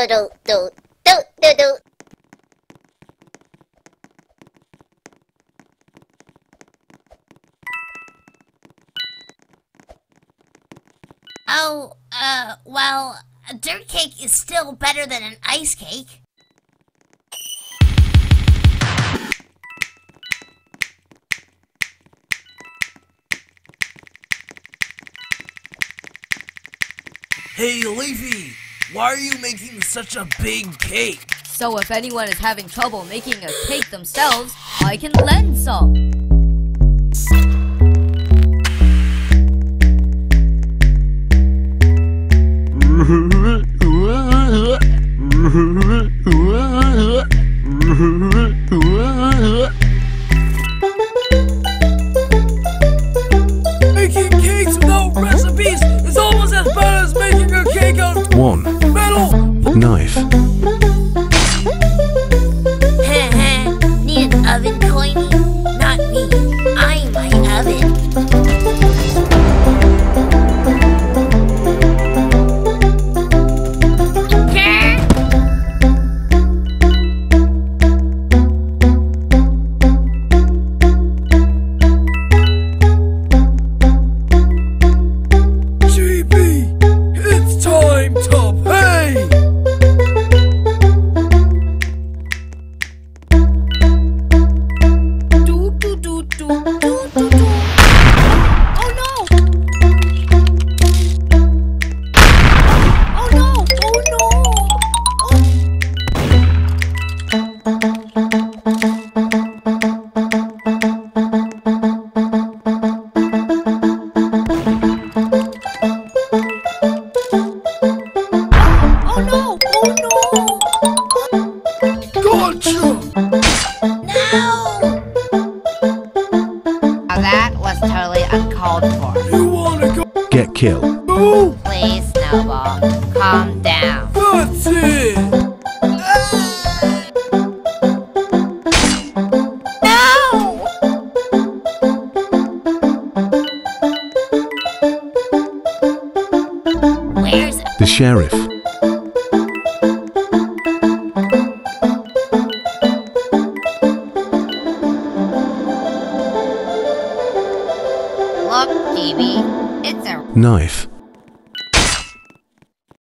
do do do do do do. Oh, well, a dirt cake is still better than an ice cake. Hey, Leafy, why are you making such a big cake? So if anyone is having trouble making a cake themselves, I can lend some. Making cakes without recipes is almost as bad as making a cake out of metal! Knife. Need an oven, Coiny? Not me. I'm my oven. Get killed. Please, Snowball, calm down. That's it! No! Where's The sheriff. Look, GB, it's a Knife.